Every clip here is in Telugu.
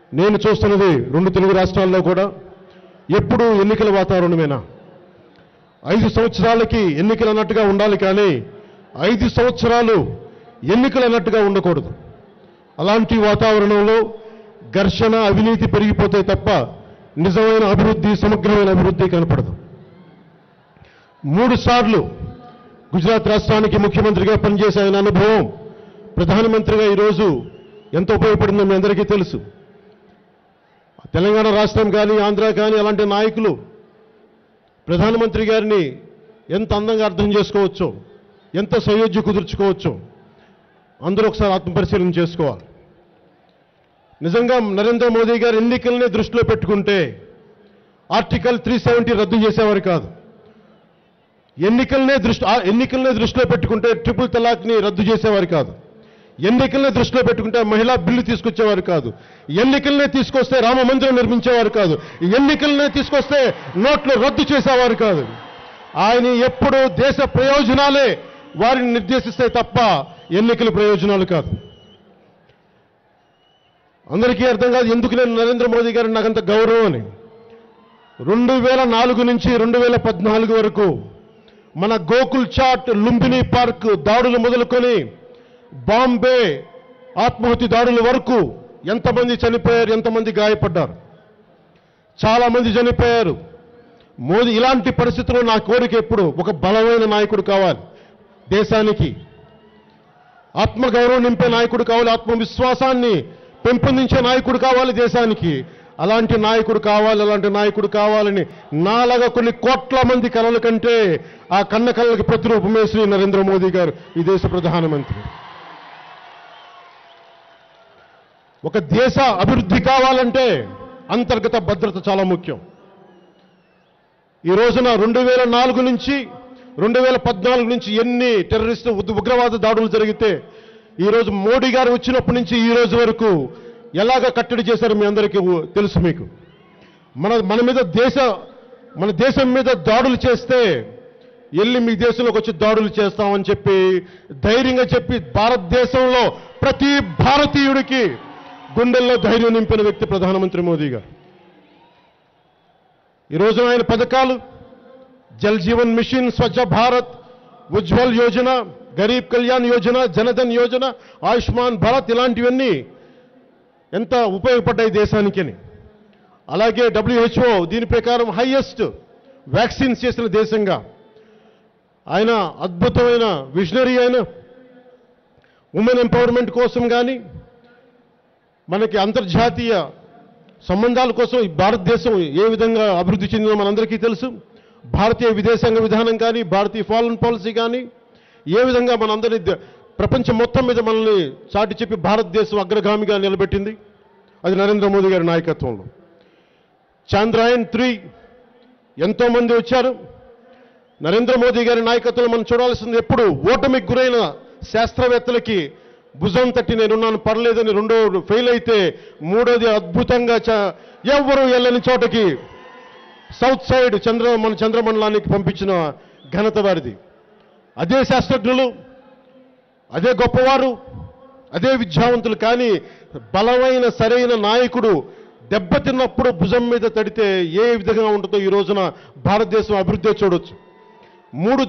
నేను చూస్తున్నది రెండు తెలుగు రాష్ట్రాల్లో కూడా ఎప్పుడు ఎన్నికల వాతావరణమేనా. 5 సంవత్సరాలకి ఎన్నికలు అన్నట్టుగా ఉండాలి, కానీ 5 సంవత్సరాలు ఎన్నికలు అన్నట్టుగా ఉండకూడదు. అలాంటి వాతావరణంలో ఘర్షణ, అవినీతి పెరిగిపోతే తప్ప నిజమైన అభివృద్ధి, సమగ్రమైన అభివృద్ధి కనపడదు. 3 సార్లు గుజరాత్ రాష్ట్రానికి ముఖ్యమంత్రిగా పనిచేసే ఆయన అనుభవం ప్రధానమంత్రిగా ఈరోజు ఎంత ఉపయోగపడిందో మీ అందరికీ తెలుసు. తెలంగాణ రాష్ట్రం కానీ, ఆంధ్ర కానీ అలాంటి నాయకులు ప్రధానమంత్రి గారిని ఎంత అందంగా అర్థం చేసుకోవచ్చో, ఎంత సయోధ్య కుదుర్చుకోవచ్చో అందరూ ఒకసారి ఆత్మపరిశీలన చేసుకోవాలి. నిజంగా నరేంద్ర మోదీ గారు ఎన్నికల్ని దృష్టిలో పెట్టుకుంటే ఆర్టికల్ 370 రద్దు చేసేవారు కాదు. ఎన్నికల్నే దృష్టిలో పెట్టుకుంటే ట్రిపుల్ తలాక్ని రద్దు చేసేవారు కాదు. ఎన్నికల్నే దృష్టిలో పెట్టుకుంటే మహిళా బిల్లు తీసుకొచ్చేవారు కాదు. ఎన్నికల్నే తీసుకొస్తే రామ మందిరం నిర్మించేవారు కాదు. ఎన్నికల్నే తీసుకొస్తే నోట్లు రద్దు చేసేవారు కాదు. ఆయన ఎప్పుడూ దేశ ప్రయోజనాలే వారిని నిర్దేశిస్తే తప్ప ఎన్నికల ప్రయోజనాలు కాదు. అందరికీ అర్థం కాదు ఎందుకు నేను నరేంద్ర మోదీ గారిని నాకంత గౌరవం అని. 2004 నుంచి 2014 వరకు మన గోకుల్ చాట్, లుంబిని పార్క్ దాడులు మొదలుకొని బాంబే ఆత్మహత్య దాడుల వరకు ఎంతమంది చనిపోయారు, ఎంతమంది గాయపడ్డారు, చాలా మంది చనిపోయారు. మోదీ ఇలాంటి పరిస్థితుల్లో నా కోరిక ఎప్పుడు ఒక బలమైన నాయకుడు కావాలి, దేశానికి ఆత్మగౌరవం నింపే నాయకుడు కావాలి, ఆత్మవిశ్వాసాన్ని పెంపొందించే నాయకుడు కావాలి దేశానికి. అలాంటి నాయకుడు కావాలని నాలాగా కొన్ని కోట్ల మంది కలల కంటే ఆ కన్న కళ్ళకి ప్రతిరూపమే శ్రీ నరేంద్ర మోదీ గారు, ఈ దేశ ప్రధానమంత్రి. ఒక దేశ అభివృద్ధి కావాలంటే అంతర్గత భద్రత చాలా ముఖ్యం. ఈ రోజున 2004 నుంచి 2014 నుంచి ఎన్ని టెర్రరిస్టు ఉగ్రవాద దాడులు జరిగితే ఈరోజు మోడీ గారు వచ్చినప్పటి నుంచి ఈ రోజు వరకు ఎలాగ కట్టడి చేశారో మీ అందరికీ తెలుసు. మీకు మన దేశం మీద దాడులు చేస్తే వెళ్ళి మీ దేశంలోకి వచ్చి దాడులు చేస్తామని చెప్పి ధైర్యంగా చెప్పి భారతదేశంలో ప్రతి భారతీయుడికి గుండెల్లో ధైర్యం నింపిన వ్యక్తి ప్రధానమంత్రి మోదీ గారు. ఈరోజు ఆయన పథకాలు జల్ జీవన్ మిషన్, స్వచ్ఛ భారత్, ఉజ్వల్ యోజన, గరీబ్ కళ్యాణ్ యోజన, జనధన్ యోజన, ఆయుష్మాన్ భారత్ ఇలాంటివన్నీ ఎంత ఉపయోగపడ్డాయి దేశానికి అని. అలాగే WHO దీని ప్రకారం హైయెస్ట్ వ్యాక్సిన్స్ చేసిన దేశంగా ఆయన అద్భుతమైన విజనరీ. ఆయన ఉమెన్ ఎంపవర్మెంట్ కోసం కానీ, మనకి అంతర్జాతీయ సంబంధాల కోసం ఈ భారతదేశం ఏ విధంగా అభివృద్ధి చెందిందో మనందరికీ తెలుసు. భారతీయ విదేశాంగ విధానం కానీ, భారతీయ ఫారెన్ పాలసీ కానీ ఏ విధంగా మనందరినీ ప్రపంచం మొత్తం మీద మనల్ని చాటి చెప్పి భారతదేశం అగ్రగామిగా నిలబెట్టింది, అది నరేంద్ర మోదీ గారి నాయకత్వంలో. చంద్రయాన్ 3 ఎంతోమంది వచ్చారు. నరేంద్ర మోదీ గారి నాయకత్వంలో మనం చూడాల్సింది ఎప్పుడు ఓటమికి గురైన శాస్త్రవేత్తలకి భుజం తట్టి నేనున్నాను, పర్లేదని, రెండో ఫెయిల్ అయితే మూడోది అద్భుతంగా ఎవ్వరూ వెళ్ళని చోటకి సౌత్ సైడ్ మన చంద్రమండలానికి పంపించిన ఘనత వారిది. అదే శాస్త్రజ్ఞులు, అదే గొప్పవారు, అదే విద్యావంతులు. కానీ బలమైన సరైన నాయకుడు దెబ్బతిన్నప్పుడు భుజం మీద తడితే ఏ విధంగా ఉంటుందో ఈ రోజున భారతదేశం అభివృద్ధి చూడొచ్చు. 3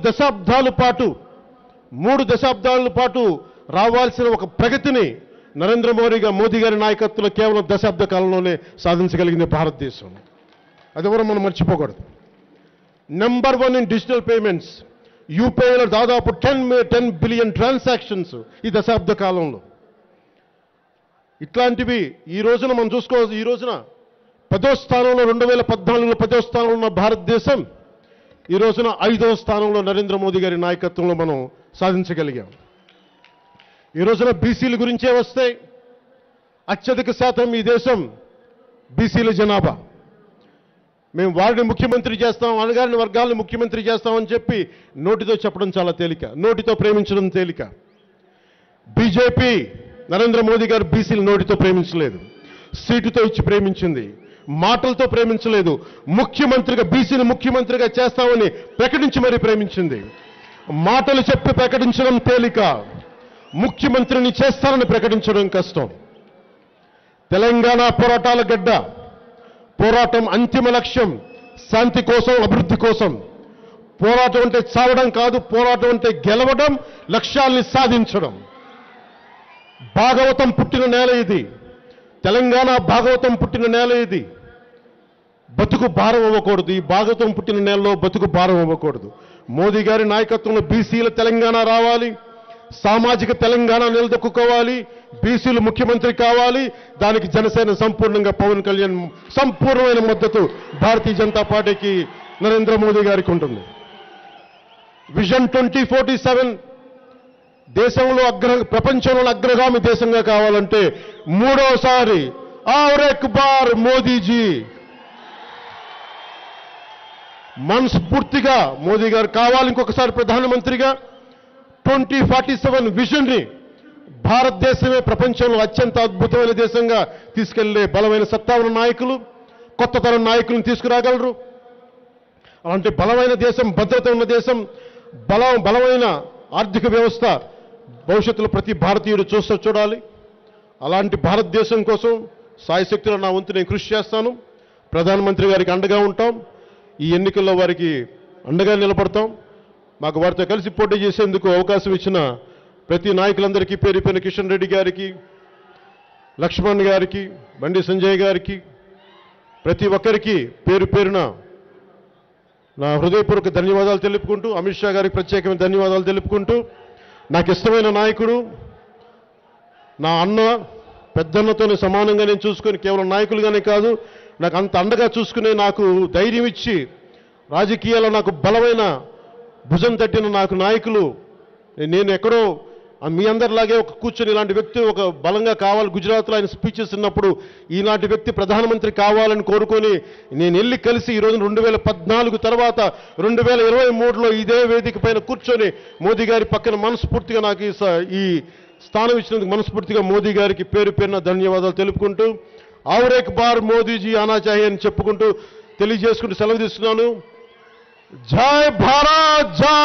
దశాబ్దాల పాటు రావాల్సిన ఒక ప్రగతిని నరేంద్ర మోదీ గారి నాయకత్వంలో కేవలం దశాబ్ద కాలంలోనే సాధించగలిగింది భారతదేశం. అది ఎవరో మనం మర్చిపోకూడదు. Number 1 in digital payments. యూపీఐలో దాదాపు 10 బిలియన్ ట్రాన్సాక్షన్స్ ఈ దశాబ్ద కాలంలో. ఇట్లాంటివి ఈ రోజున మనం చూసుకోవచ్చు. ఈ రోజున 10వ స్థానంలో 2014లో 10వ స్థానంలో ఉన్న భారతదేశం ఈ రోజున 5వ స్థానంలో నరేంద్ర మోదీ గారి నాయకత్వంలో మనం సాధించగలిగాం. ఈ రోజున బీసీల గురించే వస్తే అత్యధిక శాతం ఈ దేశం బీసీల జనాభా. మేము వారిని ముఖ్యమంత్రి చేస్తాం, అనగారిన వర్గాలను ముఖ్యమంత్రి చేస్తామని చెప్పి నోటితో చెప్పడం చాలా తేలిక, నోటితో ప్రేమించడం తేలిక. బీజేపీ నరేంద్ర మోదీ గారు బీసీలు నోటితో ప్రేమించలేదు, సీటుతో ఇచ్చి ప్రేమించింది, మాటలతో ప్రేమించలేదు. ముఖ్యమంత్రిగా బీసీని ముఖ్యమంత్రిగా చేస్తామని ప్రకటించి మరీ ప్రేమించింది. మాటలు చెప్పి ప్రకటించడం తేలిక, ముఖ్యమంత్రిని చేస్తానని ప్రకటించడం కష్టం. తెలంగాణ పోరాటాల గడ్డ. పోరాటం అంతిమ లక్ష్యం శాంతి కోసం, అభివృద్ధి కోసం. పోరాటం అంటే చావడం కాదు, పోరాటం అంటే గెలవడం, లక్ష్యాల్ని సాధించడం. భాగవతం పుట్టిన నేల ఇది. తెలంగాణ భాగవతం పుట్టిన నేల ఇది. బతుకు భారం అవ్వకూడదు. ఈ భాగవతం పుట్టిన నేలలో బతుకు భారం అవ్వకూడదు. మోదీ గారి నాయకత్వంలో బీసీల తెలంగాణ రావాలి, సామాజిక తెలంగాణ నిలదొక్కుకోవాలి, బీసీలు ముఖ్యమంత్రి కావాలి. దానికి జనసేన సంపూర్ణంగా పవన్ కళ్యాణ్ సంపూర్ణమైన మద్దతు భారతీయ జనతా పార్టీకి, నరేంద్ర మోదీ గారికి ఉంటుంది. విజన్ 2047 దేశంలో ప్రపంచంలో అగ్రగామి దేశంగా కావాలంటే మూడోసారి और एक बार మోదీజీ మనస్ఫూర్తిగా మోదీ గారు కావాలి ఇంకొకసారి ప్రధానమంత్రిగా. 2047 విజన్ని భారతదేశమే ప్రపంచంలో అత్యంత అద్భుతమైన దేశంగా తీసుకెళ్లే బలమైన సత్తా ఉన్న నాయకులు, కొత్త తరం నాయకులను తీసుకురాగలరు. అలాంటి బలమైన దేశం, భద్రత ఉన్న దేశం, బలమైన ఆర్థిక వ్యవస్థ భవిష్యత్తులో ప్రతి భారతీయుడు చూడాలి. అలాంటి భారతదేశం కోసం సాయశక్తుల నా వంతు నేను కృషి చేస్తాను. ప్రధానమంత్రి గారికి అండగా ఉంటాం. ఈ ఎన్నికల్లో వారికి అండగా నిలబడతాం. మాకు వారితో కలిసి పోటీ చేసేందుకు అవకాశం ఇచ్చిన ప్రతి నాయకులందరికీ, పేరు పేరున కిషన్ రెడ్డి గారికి, లక్ష్మణ్ గారికి, బండి సంజయ్ గారికి, ప్రతి ఒక్కరికి పేరు పేరున నా హృదయపూర్వక ధన్యవాదాలు తెలుపుకుంటూ, అమిత్ షా గారికి ప్రత్యేకమైన ధన్యవాదాలు తెలుపుకుంటూ, నాకు ఇష్టమైన నాయకుడు, నా అన్న, పెద్దన్నతోనే సమానంగా నేను చూసుకొని, కేవలం నాయకులుగానే కాదు, నాకు అంత అండగా చూసుకునే, నాకు ధైర్యం ఇచ్చి రాజకీయాల్లో నాకు బలమైన భుజం తట్టిన నాకు నాయకులు, నేను ఎక్కడో మీ అందరిలాగే ఒక కూర్చొని ఇలాంటి వ్యక్తి ఒక బలంగా కావాలి. గుజరాత్లో ఆయన స్పీచెస్ ఉన్నప్పుడు ఈనాటి వ్యక్తి ప్రధానమంత్రి కావాలని కోరుకొని నేను వెళ్ళి కలిసి ఈరోజు 2014 తర్వాత 2023లో ఇదే వేదిక పైన కూర్చొని మోదీ గారి పక్కన మనస్ఫూర్తిగా నాకు ఈ స్థానం ఇచ్చినందుకు మనస్ఫూర్తిగా మోదీ గారికి పేరు పేరున ధన్యవాదాలు తెలుపుకుంటూ, और एक बार మోదీజీ ఆనా చాహియే అని చెప్పుకుంటూ తెలియజేసుకుంటూ సెలవు తీసుకున్నాను. జై భారత్, జై